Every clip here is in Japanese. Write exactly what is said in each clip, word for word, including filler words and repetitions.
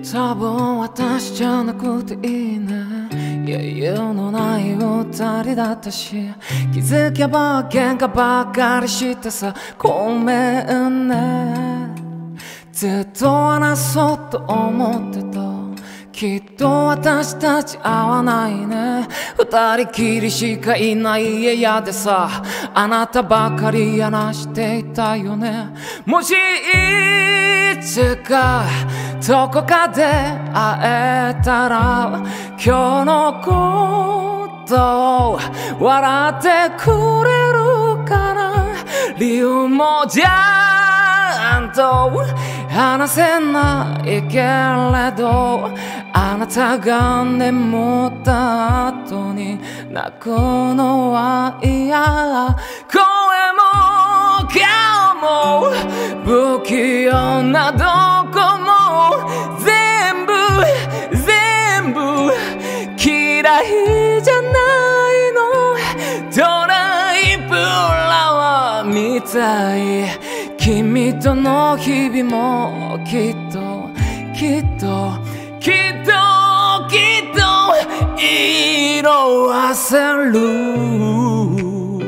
多分私じゃなくていいね。余裕のない二人だったし、気づけば喧嘩ばかりしてさ、ごめんね。ずっと話そうと思ってた。きっと私たち合わないね。二人きりしかいない家やでさ、あなたばかり話していたよね。もしいつかどこかで会えたら、今日のことを笑ってくれるかな。理由もちゃんと話せないけれど、あなたが眠った後に泣くのは嫌。声も顔も不器用などこも全部全部嫌いじゃないの。ドライフラワーみたい。君との日々もきっときっときっときっと色あせる。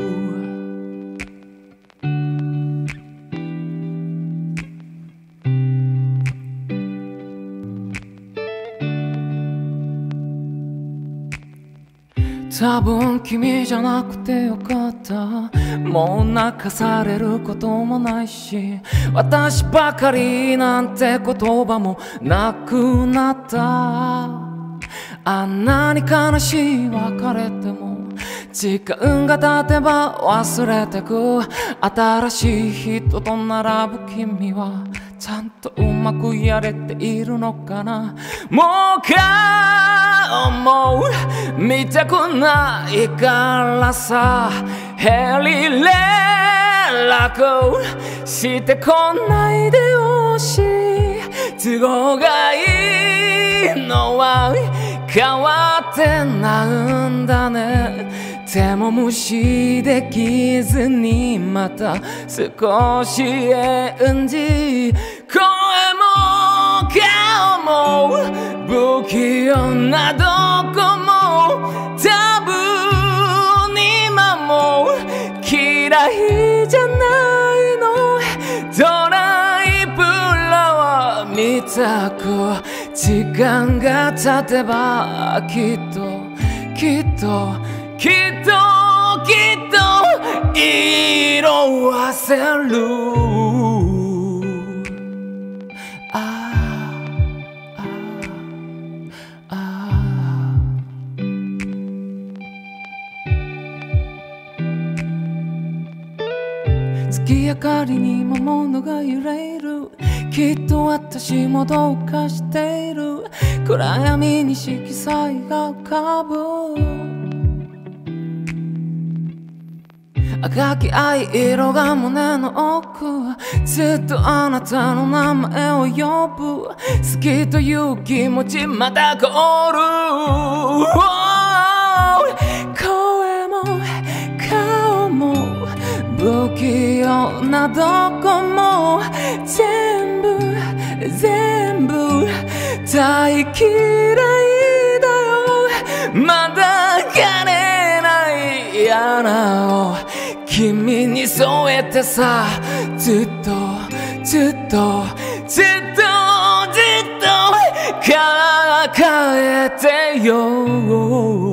多分君じゃなくてよかった。もう泣かされることもないし、私ばかりなんて言葉もなくなった。あんなに悲しい別れても時間が経てば忘れてく。新しい人と並ぶ君はちゃんとうまくやれているのかな。もう顔も見たくないからさ、ヘリ連絡してこないでほしい。都合がいいのは変わってなんだね。でも無視できずにまた少し演じ、声も顔も不器用などこも多分今も嫌いじゃないの。ドライフラワーみたく時間が経てばきっときっときっときっと色あせる。ああああ月明かりに魔物が揺れる。きっと私もどうかしている。暗闇に色彩が浮かぶ。赤き藍色が胸の奥。ずっとあなたの名前を呼ぶ。好きという気持ちまた凍る。声も顔も不器用などこも全部全部大嫌いだよ。まだ枯れない穴を君に添えてさ、ずっとずっとずっとずっと抱えてよ。